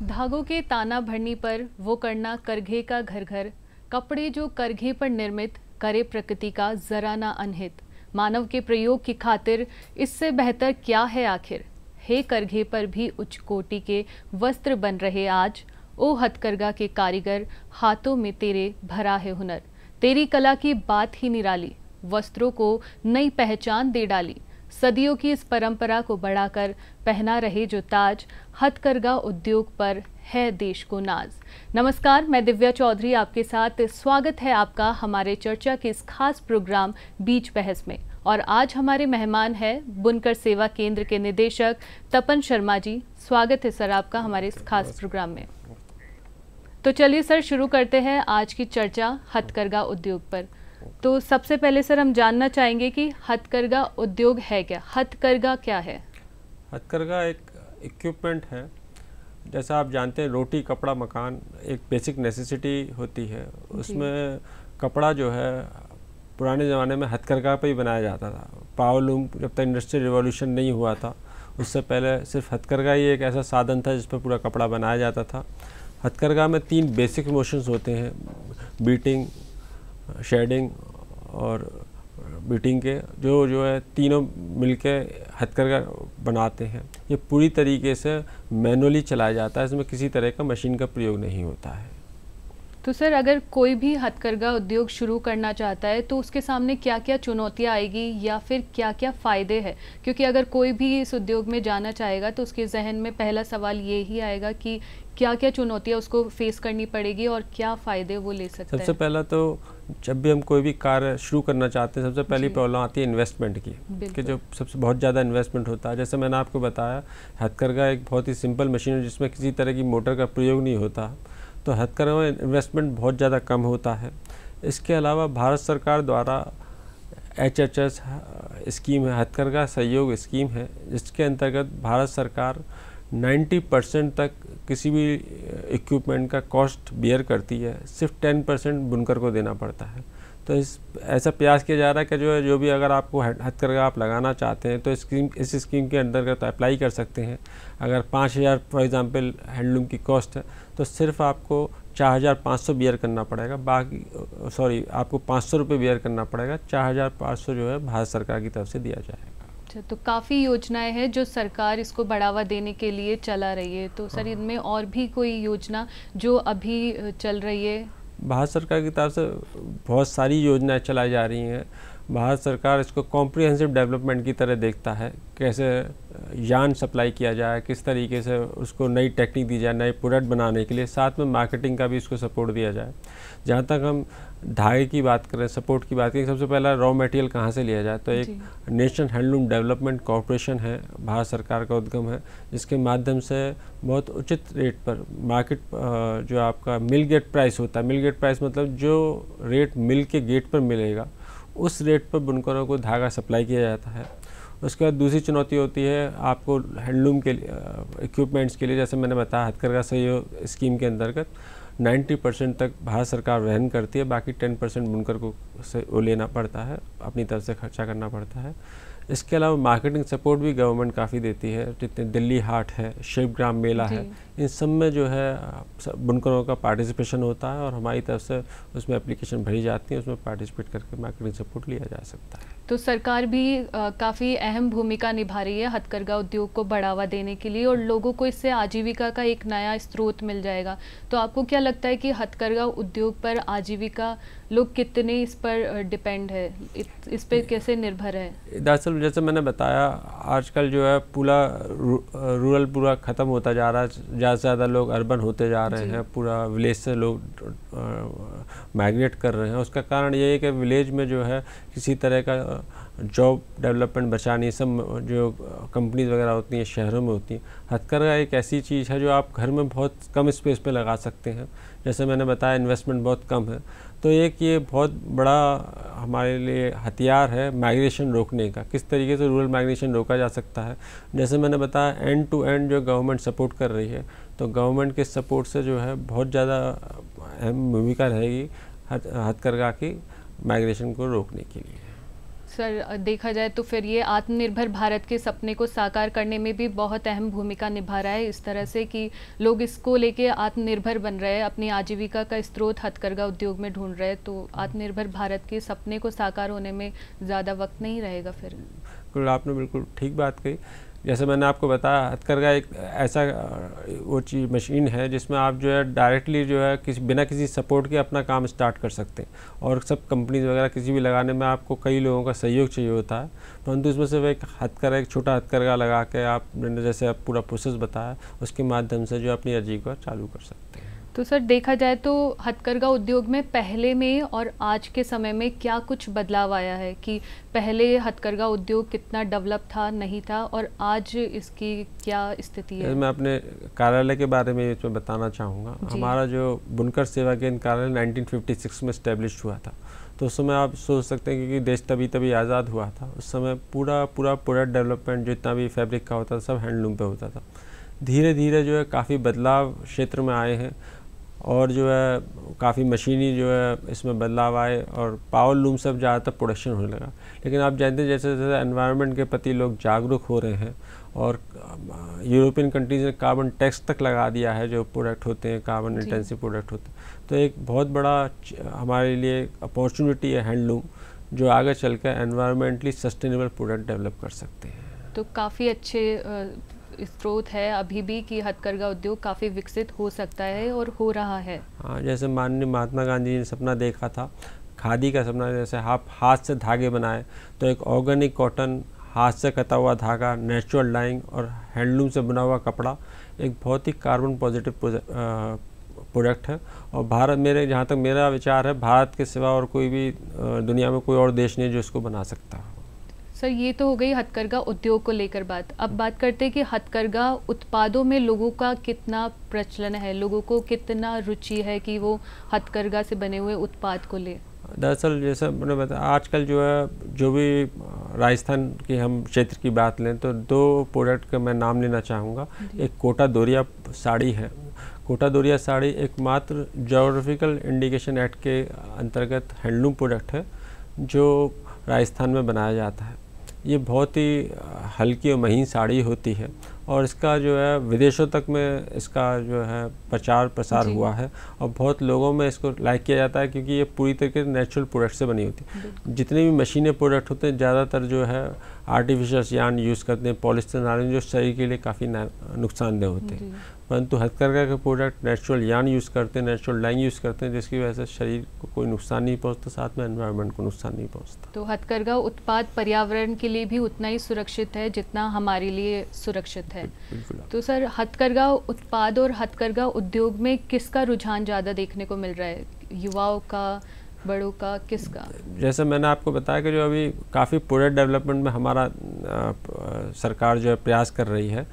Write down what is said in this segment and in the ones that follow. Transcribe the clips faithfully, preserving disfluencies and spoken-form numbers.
धागों के ताना भरनी पर वो करना करघे का घर घर, कपड़े जो करघे पर निर्मित, करे प्रकृति का जरा ना अनहित। मानव के प्रयोग की खातिर इससे बेहतर क्या है आखिर। हे करघे पर भी उच्च कोटि के वस्त्र बन रहे आज, ओ हथकरघा के कारीगर हाथों में तेरे भरा है हुनर। तेरी कला की बात ही निराली, वस्त्रों को नई पहचान दे डाली। सदियों की इस परंपरा को बढ़ाकर पहना रहे जो ताज, हथकरघा उद्योग पर है देश को नाज। नमस्कार, मैं दिव्या चौधरी आपके साथ। स्वागत है आपका हमारे चर्चा के इस खास प्रोग्राम बीच बहस में। और आज हमारे मेहमान हैं बुनकर सेवा केंद्र के निदेशक तपन शर्मा जी। स्वागत है सर आपका हमारे इस खास प्रोग्राम में। तो चलिए सर, शुरू करते हैं आज की चर्चा हथकरघा उद्योग पर। तो सबसे पहले सर हम जानना चाहेंगे कि हथकरघा उद्योग है क्या, हथकरघा क्या है? हथकरघा एक इक्विपमेंट है। जैसा आप जानते हैं, रोटी कपड़ा मकान एक बेसिक नेसेसिटी होती है। उसमें कपड़ा जो है पुराने ज़माने में हथकरघा पे ही बनाया जाता था। पावरलूम जब तक इंडस्ट्रियल रिवॉल्यूशन नहीं हुआ था, उससे पहले सिर्फ हथकरघा ही एक ऐसा साधन था जिस पर पूरा कपड़ा बनाया जाता था। हथकरघा में तीन बेसिक मोशंस होते हैं, बीटिंग, शेडिंग और बीटिंग के, जो जो है तीनों मिलके हथकरघा बनाते हैं। ये पूरी तरीके से मैनुअली चलाया जाता है, इसमें किसी तरह का मशीन का प्रयोग नहीं होता है। तो सर, अगर कोई भी हथकरघा उद्योग शुरू करना चाहता है तो उसके सामने क्या क्या चुनौतियां आएगी या फिर क्या क्या फ़ायदे हैं? क्योंकि अगर कोई भी इस उद्योग में जाना चाहेगा तो उसके जहन में पहला सवाल ये ही आएगा कि क्या क्या चुनौतियां उसको फेस करनी पड़ेगी और क्या फ़ायदे वो ले सकता है। सबसे पहला तो जब भी हम कोई भी कार्य शुरू करना चाहते हैं, सबसे पहली प्रॉब्लम आती है इन्वेस्टमेंट की, कि जो सबसे बहुत ज़्यादा इन्वेस्टमेंट होता है। जैसे मैंने आपको बताया, हथकरघा एक बहुत ही सिंपल मशीन है जिसमें किसी तरह की मोटर का प्रयोग नहीं होता, तो हथकरघा में इन्वेस्टमेंट बहुत ज़्यादा कम होता है। इसके अलावा भारत सरकार द्वारा एच एच एस स्कीम है, हथकरघा सहयोग स्कीम है, जिसके अंतर्गत भारत सरकार नब्बे परसेंट तक किसी भी इक्विपमेंट का कॉस्ट बियर करती है। सिर्फ दस परसेंट बुनकर को देना पड़ता है। तो इस ऐसा प्रयास किया जा रहा है कि जो है जो भी अगर आपको हथकरघा आप लगाना चाहते हैं तो स्कीम इस स्कीम के अंतर्गत अप्लाई कर सकते हैं। अगर पाँच हज़ार फॉर एग्ज़ाम्पल हैंडलूम की कॉस्ट है तो सिर्फ आपको चार हज़ार पाँच सौ बियर करना पड़ेगा, बाकी सॉरी आपको पाँच सौ रुपये बियर करना पड़ेगा। चार हज़ार पाँच सौ जो है भारत सरकार की तरफ से दिया जाएगा। अच्छा, तो काफ़ी योजनाएं हैं जो सरकार इसको बढ़ावा देने के लिए चला रही है। तो सर, इनमें और भी कोई योजना जो अभी चल रही है? भारत सरकार की तरफ से बहुत सारी योजनाएं चलाई जा रही हैं। भारत सरकार इसको कॉम्प्रिहेंसिव डेवलपमेंट की तरह देखता है, कैसे यान सप्लाई किया जाए, किस तरीके से उसको नई टेक्निक दी जाए नए प्रोडक्ट बनाने के लिए, साथ में मार्केटिंग का भी इसको सपोर्ट दिया जाए। जहाँ तक हम धागे की बात करें, सपोर्ट की बात करें, सबसे पहला रॉ मटेरियल कहाँ से लिया जाए, तो एक नेशनल हैंडलूम डेवलपमेंट कॉरपोरेशन है, भारत सरकार का उद्यम है, जिसके माध्यम से बहुत उचित रेट पर मार्केट जो आपका मिल गेट प्राइस होता है, मिल गेट प्राइस मतलब जो रेट मिल के गेट पर मिलेगा उस रेट पर बुनकरों को धागा सप्लाई किया जाता है। उसके बाद दूसरी चुनौती होती है आपको हैंडलूम के इक्विपमेंट्स के लिए, जैसे मैंने बताया हथकरघा सहयोग स्कीम के अंतर्गत नब्बे परसेंट तक भारत सरकार वहन करती है, बाकी दस परसेंट बुनकर को से वो लेना पड़ता है, अपनी तरफ से खर्चा करना पड़ता है। इसके अलावा मार्केटिंग सपोर्ट भी गवर्नमेंट काफ़ी देती है। जितने दिल्ली हाट है, शिल्पग्राम मेला है, इन सब में जो है बुनकरों का पार्टिसिपेशन होता है और हमारी तरफ से उसमें एप्लीकेशन भरी जाती है, उसमें पार्टिसिपेट करके मार्केटिंग सपोर्ट लिया जा सकता है। तो सरकार भी काफ़ी अहम भूमिका निभा रही है हथकरघा उद्योग को बढ़ावा देने के लिए और लोगों को इससे आजीविका का एक नया स्रोत मिल जाएगा। तो आपको क्या लगता है कि हथकरघा उद्योग पर आजीविका लोग कितने इस पर डिपेंड है, इस पर कैसे निर्भर है? दरअसल जैसे मैंने बताया, आजकल जो है पूरा रूरल पूरा ख़त्म होता जा रहा है, ज़्यादा से ज़्यादा लोग अर्बन होते जा रहे हैं, पूरा विलेज से लोग माइग्रेट कर रहे हैं। उसका कारण ये है कि विलेज में जो है किसी तरह का जॉब डेवलपमेंट बचा नहीं, सब जो कंपनीज वगैरह होती हैं शहरों में होती हैं। हथकरघा एक ऐसी चीज़ है जो आप घर में बहुत कम स्पेस पे लगा सकते हैं। जैसे मैंने बताया, इन्वेस्टमेंट बहुत कम है, तो एक ये बहुत बड़ा हमारे लिए हथियार है माइग्रेशन रोकने का। किस तरीके से रूरल माइग्रेशन रोका जा सकता है, जैसे मैंने बताया एंड टू एंड जो गवर्नमेंट सपोर्ट कर रही है, तो गवर्नमेंट के सपोर्ट से जो है बहुत ज़्यादा अहम भूमिका रहेगी हथकरघा की माइग्रेशन को रोकने के लिए। सर देखा जाए तो फिर ये आत्मनिर्भर भारत के सपने को साकार करने में भी बहुत अहम भूमिका निभा रहा है, इस तरह से कि लोग इसको लेके आत्मनिर्भर बन रहे हैं, अपनी आजीविका का स्रोत हथकरघा उद्योग में ढूंढ रहे हैं। तो आत्मनिर्भर भारत के सपने को साकार होने में ज़्यादा वक्त नहीं रहेगा फिर। बिल्कुल, आपने बिल्कुल ठीक बात कही। जैसे मैंने आपको बताया, हथकरघा एक ऐसा वो चीज़ मशीन है जिसमें आप जो है डायरेक्टली जो है किसी बिना किसी सपोर्ट के अपना काम स्टार्ट कर सकते हैं। और सब कंपनीज वगैरह किसी भी लगाने में आपको कई लोगों का सहयोग चाहिए होता है, परंतु इसमें सिर्फ एक हथकरघा, एक छोटा हथकरघा लगा के आप जैसे आप पूरा प्रोसेस बताया उसके माध्यम से जो अपनी आजीविका चालू कर सकते हैं। तो सर देखा जाए तो हथकरघा उद्योग में पहले में और आज के समय में क्या कुछ बदलाव आया है, कि पहले हथकरघा उद्योग कितना डेवलप था, नहीं था, और आज इसकी क्या स्थिति है? मैं अपने कार्यालय के बारे में इसमें बताना चाहूँगा। हमारा जो बुनकर सेवा केंद्र कार्यालय नाइनटीन फिफ्टी सिक्स में इस्टेब्लिश हुआ था, तो उस समय आप सोच सकते हैं क्योंकि देश तभी तभी आज़ाद हुआ था, उस समय पूरा पूरा प्रोडक्ट डेवलपमेंट जितना भी फैब्रिक का होता था सब हैंडलूम पे होता था। धीरे धीरे जो है काफ़ी बदलाव क्षेत्र में आए हैं और जो है काफ़ी मशीनी जो है इसमें बदलाव आए और पावर लूम सब ज़्यादातर प्रोडक्शन होने लगा। लेकिन आप जानते हैं जैसे जैसे एनवायरनमेंट के प्रति लोग जागरूक हो रहे हैं और यूरोपियन कंट्रीज ने कार्बन टैक्स तक लगा दिया है जो प्रोडक्ट होते हैं, कार्बन इंटेंसिव प्रोडक्ट होते हैं, तो एक बहुत बड़ा हमारे लिए अपॉर्चुनिटी है हैंडलूम, जो आगे चल कर एनवायरमेंटली सस्टेनेबल प्रोडक्ट डेवलप कर सकते हैं। तो काफ़ी अच्छे स्रोत है अभी भी कि हथकरघा उद्योग काफ़ी विकसित हो सकता है और हो रहा है। हाँ, जैसे माननीय महात्मा गांधी ने सपना देखा था खादी का सपना, जैसे आप हाथ से धागे बनाए तो एक ऑर्गेनिक कॉटन, हाथ से कटा हुआ धागा, नेचुरल डाइंग और हैंडलूम से बना हुआ कपड़ा एक बहुत ही कार्बन पॉजिटिव प्रोडक्ट है। और भारत, मेरे जहाँ तक मेरा विचार है, भारत के सिवा और कोई भी दुनिया में कोई और देश नहीं जो इसको बना सकता हो। सर ये तो हो गई हथकरघा उद्योग को लेकर बात। अब बात करते हैं कि हथकरघा उत्पादों में लोगों का कितना प्रचलन है, लोगों को कितना रुचि है कि वो हथकरघा से बने हुए उत्पाद को ले। दरअसल जैसा मैंने बताया, आजकल जो है जो भी राजस्थान की हम क्षेत्र की बात लें तो दो प्रोडक्ट का मैं नाम लेना चाहूँगा। एक कोटा दोरिया साड़ी है। कोटा दोरिया साड़ी एकमात्र ज्योग्राफिकल इंडिकेशन एक्ट के अंतर्गत हैंडलूम प्रोडक्ट है जो राजस्थान में बनाया जाता है। ये बहुत ही हल्की और महीन साड़ी होती है और इसका जो है विदेशों तक में इसका जो है प्रचार प्रसार हुआ है और बहुत लोगों में इसको लाइक किया जाता है क्योंकि ये पूरी तरीके से नेचुरल प्रोडक्ट से बनी होती है। जितने भी मशीनें प्रोडक्ट होते हैं ज़्यादातर जो है आर्टिफिशियल यान यूज़ करते हैं, पॉलिस्टर नायलॉन, जो शरीर के लिए काफ़ी नुकसानदेह होते हैं, परंतु हथकरघा के प्रोडक्ट नेचुरल यान यूज़ करते हैं, नेचुरल डाइंग यूज़ करते हैं, जिसकी वजह से शरीर को कोई नुकसान नहीं पहुंचता, साथ में एनवायरनमेंट को नुकसान नहीं पहुंचता। तो हथकरघा उत्पाद पर्यावरण के लिए भी उतना ही सुरक्षित है जितना हमारे लिए सुरक्षित है। तो सर हथकरघा उत्पाद और हथकरघा उद्योग में किसका रुझान ज़्यादा देखने को मिल रहा है, युवाओं का, बड़ों का, किसका? जैसे मैंने आपको बताया कि जो अभी काफ़ी प्रोडक्ट डेवलपमेंट में हमारा आ, सरकार जो है प्रयास कर रही है।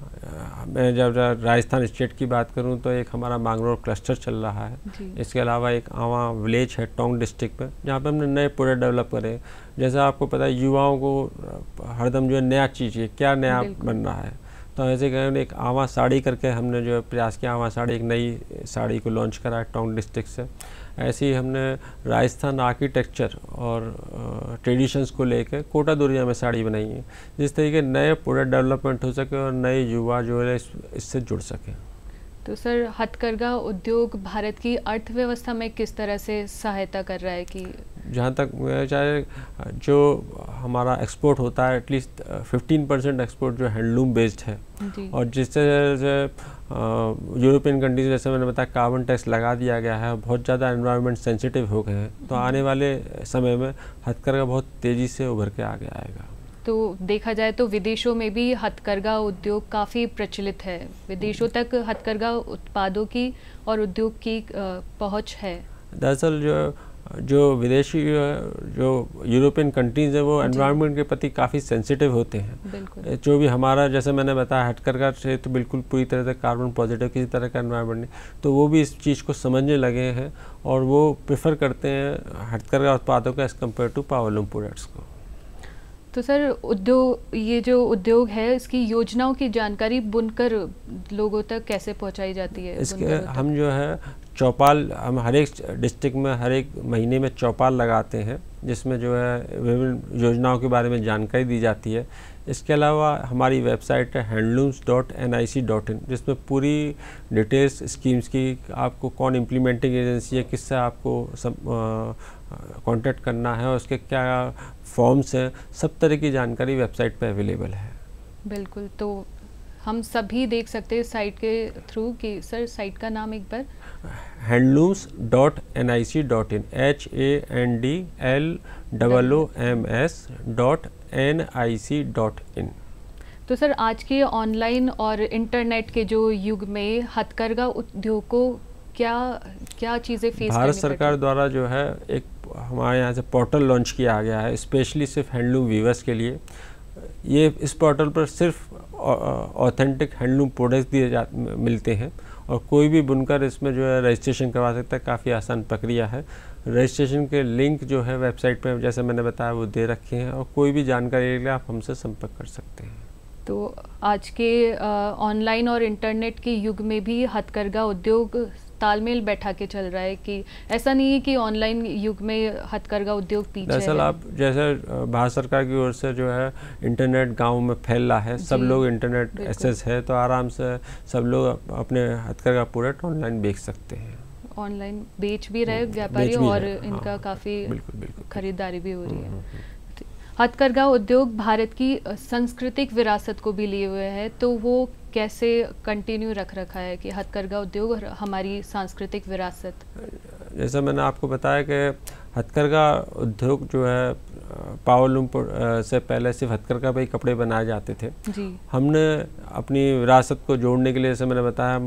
मैं जब राजस्थान स्टेट की बात करूं तो एक हमारा मांगरोल क्लस्टर चल रहा है। इसके अलावा एक आवा विलेज है टोंक डिस्ट्रिक्ट में, जहां पे हमने नए प्रोडक्ट डेवलप करे। जैसा आपको पता है युवाओं को हरदम जो है नया चीज़ है, क्या नया बन रहा है, तो ऐसे कहें एक आवा साड़ी करके हमने जो है प्रयास किया। आवा साड़ी एक नई साड़ी को लॉन्च करा है टोंक डिस्ट्रिक्ट से। ऐसे ही हमने राजस्थान आर्किटेक्चर और ट्रेडिशंस को लेकर कोटा दोरिया में साड़ी बनाई है, जिस तरीके नए प्रोडक्ट डेवलपमेंट हो सके और नए युवा जो है इस, इससे जुड़ सकें। तो सर हथकरघा उद्योग भारत की अर्थव्यवस्था में किस तरह से सहायता कर रहा है? कि जहाँ तक चाहे जो हमारा एक्सपोर्ट होता है एटलीस्ट फिफ्टीन परसेंट एक्सपोर्ट जो हैंडलूम बेस्ड है, और जिससे यूरोपियन कंट्रीज जैसे मैंने बताया कार्बन टैक्स लगा दिया गया है, बहुत ज़्यादा एनवायरनमेंट सेंसिटिव हो गए हैं, तो आने वाले समय में हथकरघा बहुत तेज़ी से उभर के आगे आएगा। तो देखा जाए तो विदेशों में भी हथकरघा उद्योग काफ़ी प्रचलित है, विदेशों तक हथकरघा उत्पादों की और उद्योग की पहुंच है। दरअसल जो जो विदेशी जो यूरोपियन कंट्रीज़ हैं वो एनवायरनमेंट के प्रति काफ़ी सेंसिटिव होते हैं। जो भी हमारा जैसे मैंने बताया हथकरघा से तो बिल्कुल पूरी तरह से कार्बन पॉजिटिव किसी तरह का एनवायरनमेंट नहीं, तो वो भी इस चीज़ को समझने लगे हैं और वो प्रेफर करते हैं हथकरघा उत्पादों का as compare to powerloom products को। तो सर उद्योग, ये जो उद्योग है इसकी योजनाओं की जानकारी बुनकर लोगों तक कैसे पहुंचाई जाती है? इसके हम जो है चौपाल हम हर एक डिस्ट्रिक्ट में हर एक महीने में चौपाल लगाते हैं, जिसमें जो है विभिन्न योजनाओं के बारे में जानकारी दी जाती है। इसके अलावा हमारी वेबसाइट है handlooms dot N I C dot in, जिसमें पूरी डिटेल्स स्कीम्स की, आपको कौन इम्प्लीमेंटिंग एजेंसी है, किससे आपको सब कांटेक्ट करना है और उसके क्या फॉर्म्स हैं, सब तरह की जानकारी वेबसाइट पर अवेलेबल है। बिल्कुल, तो हम सभी देख सकते हैं साइट के थ्रू कि सर साइट का नाम एक बार handlooms dot N I C dot in, H A N D L double O M S dot N I C dot in. तो सर आज के ऑनलाइन और इंटरनेट के जो युग में हथकरघा उद्योग को क्या क्या चीज़ें फेस करनी भारत सरकार द्वारा जो है एक हमारे यहाँ से पोर्टल लॉन्च किया गया है, स्पेशली सिर्फ हैंडलूम वीवर्स के लिए। ये इस पोर्टल पर सिर्फ ऑथेंटिक हैंडलूम प्रोडक्ट्स दिए जा मिलते हैं और कोई भी बुनकर इसमें जो है रजिस्ट्रेशन करवा सकता है। काफ़ी आसान प्रक्रिया है। रजिस्ट्रेशन के लिंक जो है वेबसाइट पर जैसे मैंने बताया वो दे रखे हैं और कोई भी जानकारी के लिए आप हमसे संपर्क कर सकते हैं। तो आज के ऑनलाइन और इंटरनेट के युग में भी हथकरघा उद्योग तालमेल बैठा के चल रहा है कि ऐसा नहीं है कि ऑनलाइन युग में हथकरघा उद्योग पीछे है। दरअसल आप जैसे भारत सरकार की ओर से जो है इंटरनेट गांव में फैल रहा है, सब लोग इंटरनेट एक्सेस है, तो आराम से सब लोग अपने हथकरघा प्रोडक्ट ऑनलाइन बेच सकते हैं। ऑनलाइन बेच भी रहे व्यापारी और इनका हाँ, काफ़ी खरीदारी भी हो रही है। हथकरघा उद्योग भारत की सांस्कृतिक विरासत को भी लिए हुए है, तो वो कैसे कंटिन्यू रख रखा है कि हथकरघा उद्योग और हमारी सांस्कृतिक विरासत? जैसा मैंने आपको बताया कि हथकरघा उद्योग जो है पावरलूम से पहले सिर्फ हथकरघा पे ही कपड़े बनाए जाते थे जी। हमने अपनी विरासत को जोड़ने के लिए, जैसे मैंने बताया,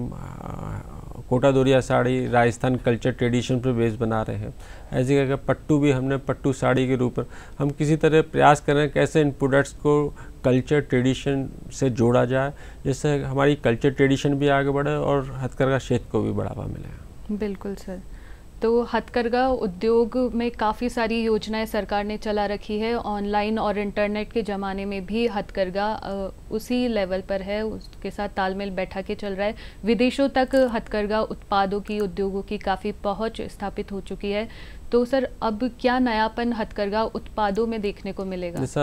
हम कोटा दोरिया साड़ी राजस्थान कल्चर ट्रेडिशन पर बेस बना रहे हैं। ऐसे करके पट्टू भी हमने पट्टू साड़ी के रूप में हम किसी तरह प्रयास कर रहे हैं कैसे इन प्रोडक्ट्स को कल्चर ट्रेडिशन से जोड़ा जाए, जिससे हमारी कल्चर ट्रेडिशन भी आगे बढ़े और हथकरघा क्षेत्र को भी बढ़ावा मिले। बिल्कुल सर। तो हथकरघा उद्योग में काफ़ी सारी योजनाएं सरकार ने चला रखी है। ऑनलाइन और इंटरनेट के ज़माने में भी हथकरघा उसी लेवल पर है, उसके साथ तालमेल बैठा के चल रहा है। विदेशों तक हथकरघा उत्पादों की, उद्योगों की काफ़ी पहुंच स्थापित हो चुकी है। तो सर अब क्या नयापन हथकरघा उत्पादों में देखने को मिलेगा? जैसा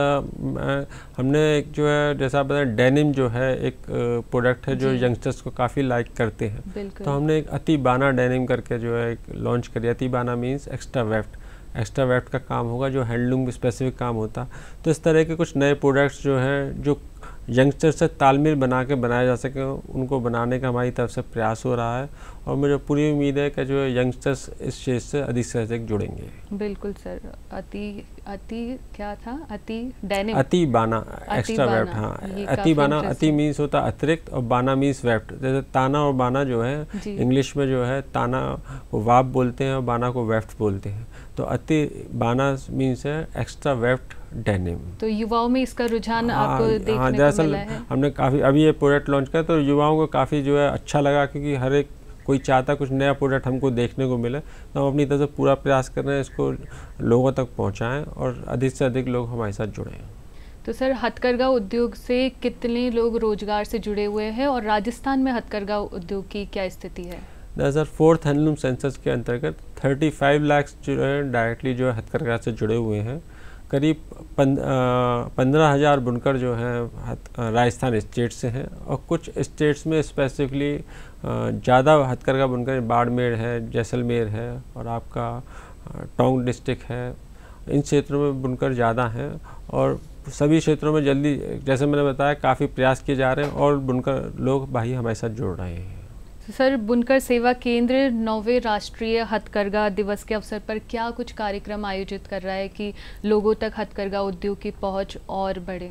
हमने एक जो है जैसा आप बताएं डेनिम जो है एक प्रोडक्ट है जो यंगस्टर्स को काफ़ी लाइक करते हैं, तो हमने एक अति बाना डेनिम करके जो है एक लॉन्च करी। अति बाना means extra weft extra weft का काम होगा जो हैंडलूम स्पेसिफिक काम होता। तो इस तरह के कुछ नए प्रोडक्ट्स जो हैं जो यंगस्टर से तालमेल बना के बनाया जा सके, उनको बनाने का हमारी तरफ से प्रयास हो रहा है और मुझे पूरी उम्मीद है कि जो यंगस्टर्स इस क्षेत्र से अधिक से अधिक जुड़ेंगे। बिल्कुल सर। अति अति क्या था? अति डेनिम, अति बाना एक्स्ट्रा वेफ्ट। हाँ, अति बाना, अति मीन्स होता अतिरिक्त और बाना मीन्स वेफ्ट। जैसे ताना और बाना जो है इंग्लिश में जो है ताना को वाप बोलते हैं और बाना को वेफ्ट बोलते हैं, तो अति बाना मीन्स है एक्स्ट्रा वेफ्ट डेनिम। तो युवाओं में इसका रुझान आपको देखने हाँ, को मिला है? हमने काफ़ी अभी ये प्रोडक्ट लॉन्च किया तो युवाओं को काफ़ी जो है अच्छा लगा, क्योंकि हर एक कोई चाहता कुछ नया प्रोडक्ट हमको देखने को मिले, तो हम अपनी तरफ से पूरा प्रयास कर रहे हैं इसको लोगों तक पहुंचाएं और अधिक से अधिक लोग हमारे साथ जुड़ें। तो सर हथकरघा उद्योग से कितने लोग रोजगार से जुड़े हुए हैं और राजस्थान में हथकरघा उद्योग की क्या स्थिति है? दरअसल फोर्थ हैंडलूम सेंसस के अंतर्गत पैंतीस लाख जो है डायरेक्टली जो है हथकरघा से जुड़े हुए हैं। करीब पंद्रह हज़ार बुनकर जो हैं राजस्थान स्टेट से हैं और कुछ स्टेट्स में स्पेसिफिकली ज़्यादा हथकरघा बुनकर बाड़मेर है, जैसलमेर है और आपका टोंक डिस्ट्रिक्ट है। इन क्षेत्रों में बुनकर ज़्यादा हैं और सभी क्षेत्रों में जल्दी, जैसे मैंने बताया, काफ़ी प्रयास किए जा रहे हैं और बुनकर लोग भाई हमारे साथ जुड़ रहे हैं। सर बुनकर सेवा केंद्र नौवें राष्ट्रीय हथकरघा दिवस के अवसर पर क्या कुछ कार्यक्रम आयोजित कर रहा है कि लोगों तक हथकरघा उद्योग की पहुंच और बढ़े?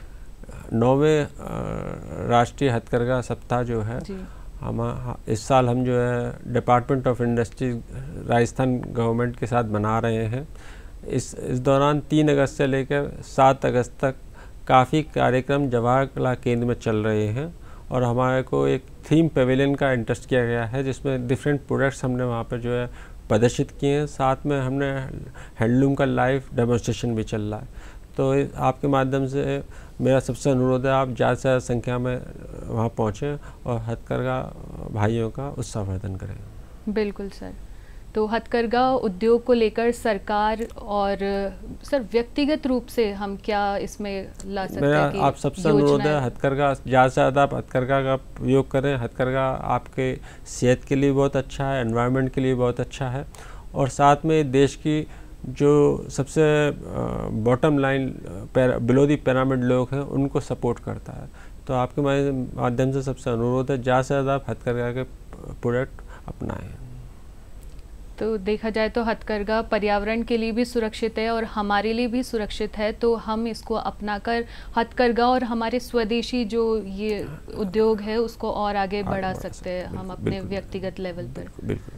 नौवें राष्ट्रीय हथकरघा सप्ताह जो है हम इस साल हम जो है department of industry Rajasthan government के साथ मना रहे हैं। इस इस दौरान तीन अगस्त से लेकर सात अगस्त तक काफ़ी कार्यक्रम जवाहर कला केंद्र में चल रहे हैं और हमारे को एक थीम पेविलियन का इंटरेस्ट किया गया है जिसमें डिफरेंट प्रोडक्ट्स हमने वहाँ पर जो है प्रदर्शित किए हैं। साथ में हमने हैंडलूम का लाइव डेमोन्स्ट्रेशन भी चल रहा है। तो आपके माध्यम से मेरा सबसे अनुरोध है आप ज़्यादा से ज़्यादा संख्या में वहाँ पहुँचें और हथकरघा भाइयों का उत्साहवर्धन करें। बिल्कुल सर। तो हथकरघा उद्योग को लेकर सरकार और सर व्यक्तिगत रूप से हम क्या इसमें ला सकते हैं कि आप सबसे अनुरोध है हथकरघा ज़्यादा से ज़्यादा आप हथकरघा का उपयोग करें। हथकरघा आपके सेहत के लिए बहुत अच्छा है, एनवायरनमेंट के लिए बहुत अच्छा है, और साथ में देश की जो सबसे bottom line below the pyramid लोग हैं उनको सपोर्ट करता है। तो आपके माध्यम से सबसे अनुरोध है ज़्यादा से ज़्यादा आप हथकरघा के प्रोडक्ट अपनाएं। तो देखा जाए तो हथकरघा पर्यावरण के लिए भी सुरक्षित है और हमारे लिए भी सुरक्षित है, तो हम इसको अपनाकर हथकरघा और हमारे स्वदेशी जो ये उद्योग है उसको और आगे बढ़ा सकते हैं हम अपने व्यक्तिगत लेवल पर। बिल्कुल।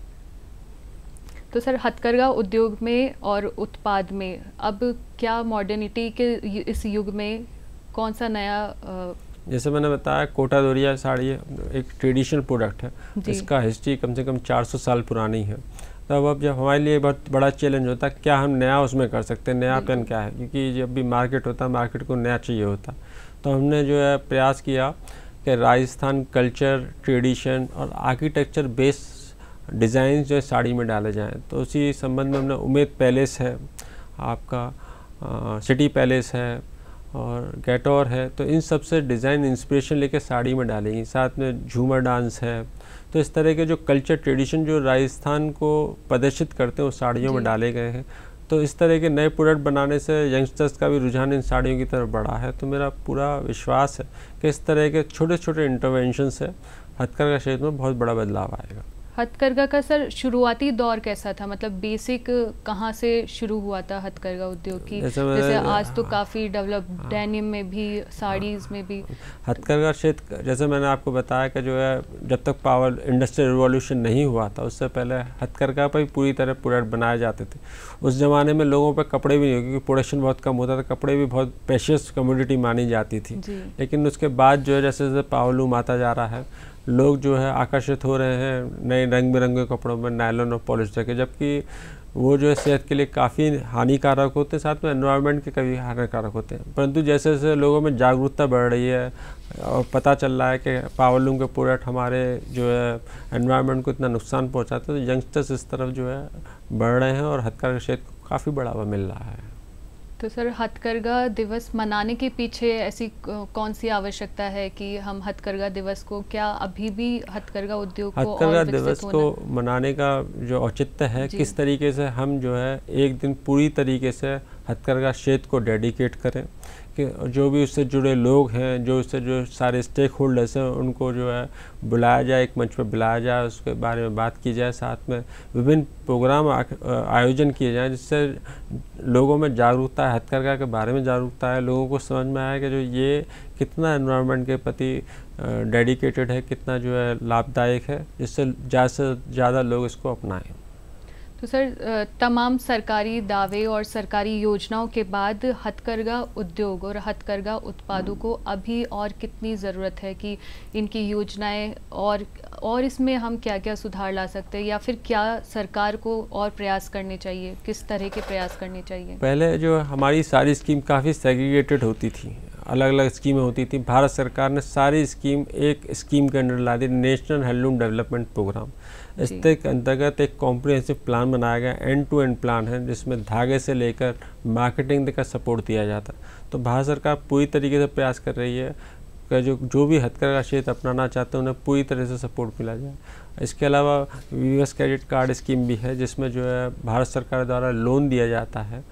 तो सर हथकरघा उद्योग में और उत्पाद में अब क्या मॉडर्निटी के इस युग में कौन सा नया, जैसे मैंने बताया कोटा दोरिया साड़ी एक ट्रेडिशनल प्रोडक्ट है, इसका हिस्ट्री कम से कम चार सौ साल पुरानी है। तब अब जब हमारे लिए बहुत बड़ा चैलेंज होता है क्या हम नया उसमें कर सकते हैं, नया पेन क्या है, क्योंकि जब भी मार्केट होता है मार्केट को नया चाहिए होता। तो हमने जो है प्रयास किया कि राजस्थान कल्चर, ट्रेडिशन और आर्किटेक्चर बेस्ड डिज़ाइन जो है साड़ी में डाले जाएँ। तो उसी संबंध में हमने उमेद पैलेस है, आपका आ, सिटी पैलेस है और गैटोर है, तो इन सब से डिज़ाइन इंस्पिरेशन लेकर साड़ी में डालेंगी। साथ में झूमर डांस है, तो इस तरह के जो कल्चर ट्रेडिशन जो राजस्थान को प्रदर्शित करते हैं वो साड़ियों में डाले गए हैं। तो इस तरह के नए प्रोडक्ट बनाने से यंगस्टर्स का भी रुझान इन साड़ियों की तरफ बढ़ा है। तो मेरा पूरा विश्वास है कि इस तरह के छोटे छोटे इंटरवेंशन से हथकरघा क्षेत्र में बहुत बड़ा बदलाव आएगा। हथकरघा का सर शुरुआती दौर कैसा था, मतलब बेसिक कहाँ से शुरू हुआ था हथकरघा उद्योग की? जैसे, जैसे आज तो काफ़ी डेवलप डेनिम में भी, साड़ीज़ में भी। हथकरघा क्षेत्र जैसे मैंने आपको बताया कि जो है जब तक पावर इंडस्ट्रियल रिवॉल्यूशन नहीं हुआ था उससे पहले हथकरघा पर ही पूरी तरह प्रोडक्ट बनाए जाते थे। उस ज़माने में लोगों पर कपड़े भी नहीं, क्योंकि प्रोडक्शन बहुत कम होता था, कपड़े भी बहुत प्रेशियस कमोडिटी मानी जाती थी। लेकिन उसके बाद जो है जैसे जैसे पावरलूम आता जा रहा है, लोग जो है आकर्षित हो रहे हैं नए रंग बिरंगे कपड़ों में, नायलॉन और पॉलिस्टर के, जबकि वो जो है सेहत के लिए काफ़ी हानिकारक होते हैं, साथ में एनवायरनमेंट के कभी हानिकारक होते हैं। परंतु जैसे जैसे लोगों में जागरूकता बढ़ रही है और पता चल रहा है कि पावरलूम के प्रोडक्ट हमारे जो है एनवायरनमेंट को इतना नुकसान पहुंचाते हैं, तो यंगस्टर्स इस तरफ जो है बढ़ रहे हैं और हथकरघा क्षेत्र को काफ़ी बढ़ावा मिल रहा है। तो सर हथकरघा दिवस मनाने के पीछे ऐसी कौन सी आवश्यकता है कि हम हथकरघा दिवस को, क्या अभी भी हथकरघा उद्योग को हथकरघा दिवस को मनाने का जो औचित्य है, किस तरीके से हम जो है एक दिन पूरी तरीके से हथकरघा क्षेत्र को डेडिकेट करें, कि जो भी उससे जुड़े लोग हैं, जो उससे जो सारे स्टेक होल्डर्स हैं, उनको जो है बुलाया जाए, एक मंच पर बुलाया जाए, उसके बारे में बात की जाए, साथ में विभिन्न प्रोग्राम आयोजन किए जाएं जिससे लोगों में जागरूकता है, हथकरघा के बारे में जागरूकता है, लोगों को समझ में आया कि जो ये कितना एनवायरनमेंट के प्रति डेडिकेटेड है, कितना जो है लाभदायक है, जिससे ज़्यादा से ज़्यादा लोग इसको अपनाएं। तो सर तमाम सरकारी दावे और सरकारी योजनाओं के बाद हथकरघा उद्योग और हथकरघा उत्पादों को अभी और कितनी ज़रूरत है कि इनकी योजनाएं और और इसमें हम क्या क्या सुधार ला सकते हैं, या फिर क्या सरकार को और प्रयास करने चाहिए, किस तरह के प्रयास करने चाहिए? पहले जो हमारी सारी स्कीम काफ़ी सेग्रीगेटेड होती थी, अलग अलग स्कीमें होती थी। भारत सरकार ने सारी स्कीम एक स्कीम के अंडर ला दी, नेशनल हैंडलूम डेवलपमेंट प्रोग्राम। इसके अंतर्गत एक कॉम्प्रिहेंसिव प्लान बनाया गया, एंड टू एंड प्लान है, जिसमें धागे से लेकर मार्केटिंग तक का सपोर्ट दिया जाता है। तो भारत सरकार पूरी तरीके से प्रयास कर रही है कि जो जो भी हथकरघा क्षेत्र अपनाना चाहते हैं उन्हें पूरी तरह से सपोर्ट मिला जाए। इसके अलावा वीवर्स क्रेडिट कार्ड स्कीम भी है, जिसमें जो है भारत सरकार द्वारा लोन दिया जाता है,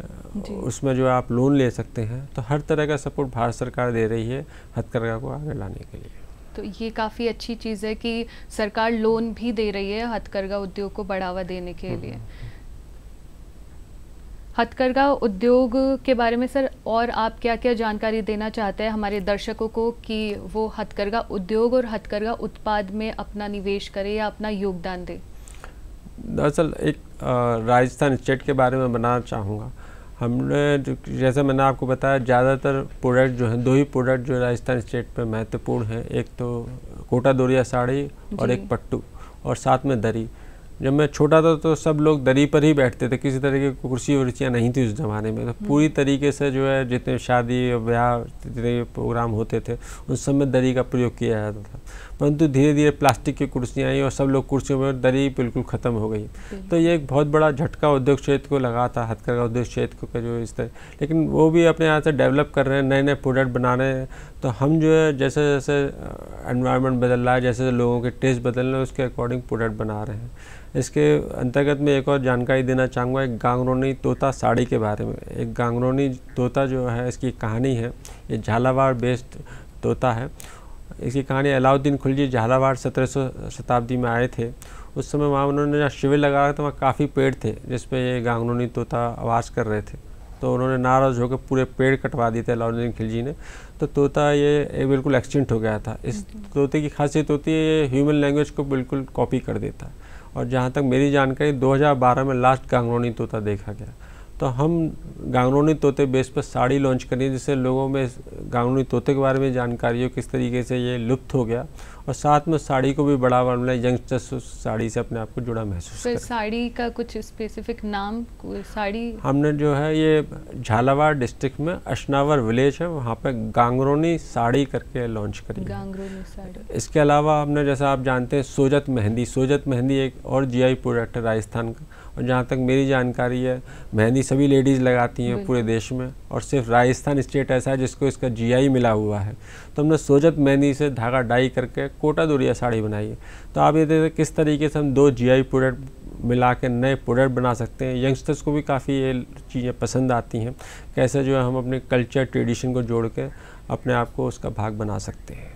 उसमें जो आप लोन ले सकते हैं। तो हर तरह का सपोर्ट भारत सरकार दे रही है हथकरघा को आगे लाने के लिए। तो ये काफ़ी अच्छी चीज़ है कि सरकार लोन भी दे रही है हथकरघा उद्योग को बढ़ावा देने के लिए। हथकरघा उद्योग के बारे में सर और आप क्या क्या जानकारी देना चाहते हैं हमारे दर्शकों को कि वो हथकरघा उद्योग और हथकरघा उत्पाद में अपना निवेश करें या अपना योगदान दें? दरअसल एक राजस्थान स्टेट के बारे में बताना चाहूँगा। हमने जैसे मैंने आपको बताया ज़्यादातर प्रोडक्ट जो हैं, दो ही प्रोडक्ट जो राजस्थान स्टेट पे महत्वपूर्ण हैं, एक तो कोटा दोरिया साड़ी और एक पट्टू और साथ में दरी। जब मैं छोटा था तो सब लोग दरी पर ही बैठते थे, किसी तरह की कुर्सी वुर्सियाँ नहीं थी उस ज़माने में। तो पूरी तरीके से जो है जितने शादी ब्याह जितने प्रोग्राम होते थे उस समय दरी का प्रयोग किया जाता था। परंतु धीरे धीरे प्लास्टिक की कुर्सियाँ आई और सब लोग कुर्सियों में, दरी बिल्कुल ख़त्म हो गई। तो ये एक बहुत बड़ा झटका उद्योग क्षेत्र को लगा था, हथकरघा उद्योग क्षेत्र को जो इस तरह, लेकिन वो भी अपने यहाँ से डेवलप कर रहे हैं, नए नए प्रोडक्ट बना रहे हैं। तो हम जो है जैसे जैसे एनवायरनमेंट बदल रहा है, जैसे लोगों के टेस्ट बदल रहे हैं, उसके अकॉर्डिंग प्रोडक्ट बना रहे हैं। इसके अंतर्गत में एक और जानकारी देना चाहूँगा एक गांगरोनी तोता साड़ी के बारे में। एक गांगरोनी तोता जो है, इसकी कहानी है, ये झालावाड़ बेस्ड तोता है। इसकी कहानी अलाउद्दीन खिलजी झालावाड़ सत्रह सौ शताब्दी में आए थे। उस समय वहाँ उन्होंने जहाँ शिविर लगाया था वहाँ काफ़ी पेड़ थे जिस पे ये गांगरोनी तोता आवास कर रहे थे। तो उन्होंने नाराज़ होकर पूरे पेड़ कटवा दिए थे अलाउद्दीन खिलजी ने। तो तोता ये बिल्कुल एक्सटिंक्ट हो गया था। इस तोते की खासियत होती है ये ह्यूमन लैंग्वेज को बिल्कुल कॉपी कर देता है। और जहाँ तक मेरी जानकारी दो हज़ार बारह में लास्ट गांगरोनी तोता देखा गया। तो हम गांगरोनी तोते बेस पर साड़ी लॉन्च करी जिससे लोगों में गांगरोनी तोते के बारे में जानकारी हो, किस तरीके से ये लुप्त हो गया, और साथ में साड़ी को भी बढ़ावा मिला, यंगस्टर्स साड़ी से अपने आप को जुड़ा महसूस करें। साड़ी का कुछ स्पेसिफिक नाम, साड़ी हमने जो है ये झालावाड़ डिस्ट्रिक्ट में अशनावर विलेज है, वहाँ पे गांगरोनी साड़ी करके लॉन्च करी। गांगरोनी साड़ी। इसके अलावा हमने, जैसा आप जानते हैं, सोजत मेहंदी सोजत मेहंदी एक और जीआई प्रोडक्ट है राजस्थान का। और जहाँ तक मेरी जानकारी है, मेहंदी सभी लेडीज़ लगाती हैं पूरे देश में, और सिर्फ राजस्थान स्टेट ऐसा है जिसको इसका जीआई मिला हुआ है। तो हमने सोजत मेहंदी से धागा डाई करके कोटा दोरिया साड़ी बनाई है। तो आप ये देखते किस तरीके से हम दो जीआई प्रोडक्ट मिला के नए प्रोडक्ट बना सकते हैं। यंगस्टर्स को भी काफ़ी ये चीज़ें पसंद आती हैं, कैसे जो है हम अपने कल्चर ट्रेडिशन को जोड़ के अपने आप को उसका भाग बना सकते हैं।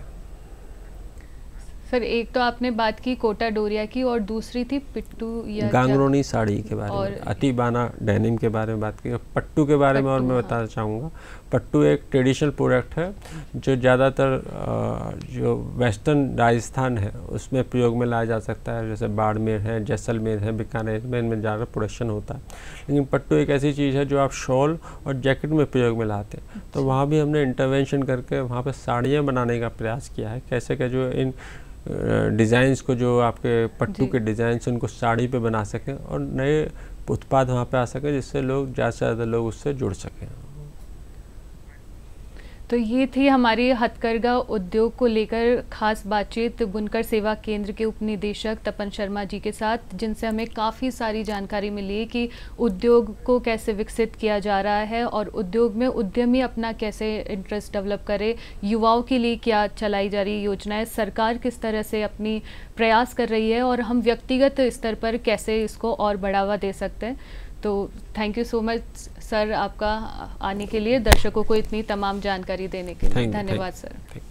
सर, एक तो आपने बात की कोटा डोरिया की और दूसरी थी पिट्टू या गांगरोनी साड़ी के बारे में, अतिबाना डेनिम के बारे में बात की। पट्टू के बारे में और मैं बताना चाहूँगा, पट्टू एक ट्रेडिशनल प्रोडक्ट है जो ज़्यादातर जो वेस्टर्न राजस्थान है उसमें प्रयोग में लाया जा सकता है। जैसे बाड़मेर है, जैसलमेर है, बीकानेर में इनमें ज़्यादा प्रोडक्शन होता है। लेकिन पट्टू एक ऐसी चीज़ है जो आप शॉल और जैकेट में प्रयोग में लाते हैं। तो वहाँ भी हमने इंटरवेंशन करके वहाँ पर साड़ियाँ बनाने का प्रयास किया है, कैसे क्या जो इन डिज़ाइंस को, जो आपके पट्टू के डिज़ाइंस उनको साड़ी पे बना सकें और नए उत्पाद वहाँ पे आ सकें जिससे लोग ज़्यादा से ज़्यादा लोग उससे जुड़ सकें। तो ये थी हमारी हथकरघा उद्योग को लेकर खास बातचीत बुनकर सेवा केंद्र के उपनिदेशक तपन शर्मा जी के साथ, जिनसे हमें काफ़ी सारी जानकारी मिली कि उद्योग को कैसे विकसित किया जा रहा है और उद्योग में उद्यमी अपना कैसे इंटरेस्ट डेवलप करे, युवाओं के लिए क्या चलाई जा रही योजनाएं, सरकार किस तरह से अपनी प्रयास कर रही है और हम व्यक्तिगत स्तर पर कैसे इसको और बढ़ावा दे सकते हैं। तो thank you so much sir आपका आने के लिए, दर्शकों को इतनी तमाम जानकारी देने के लिए। धन्यवाद सर।